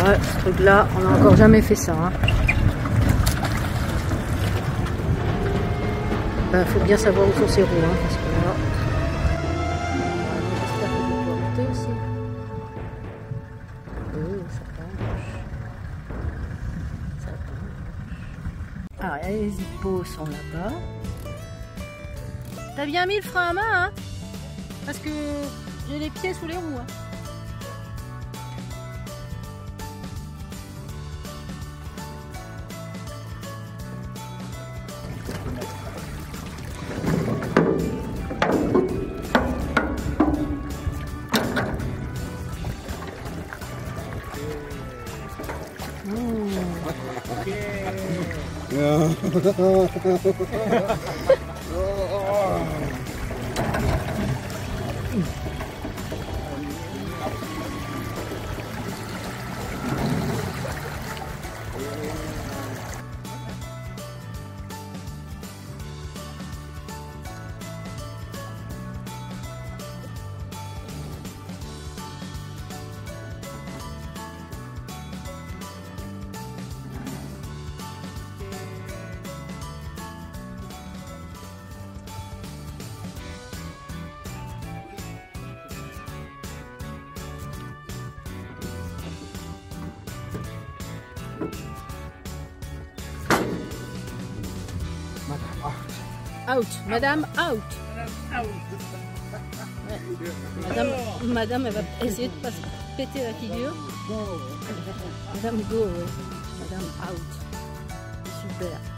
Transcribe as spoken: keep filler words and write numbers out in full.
Ouais, ce truc là, on n'a encore jamais fait ça. Hein. Ben, faut bien savoir où sont ses roues, hein, parce que là... J'espère que je peux monter aussi. Oh, ça penche. Ça penche. Ah, les hippos sont là-bas. T'as bien mis le frein à main, hein? Parce que j'ai les pieds sous les roues. Hein. Out, madame, out. Ouais. Madame, madame, elle va essayer de pas se péter la figure. Madame, go, oui. Madame, out. Super.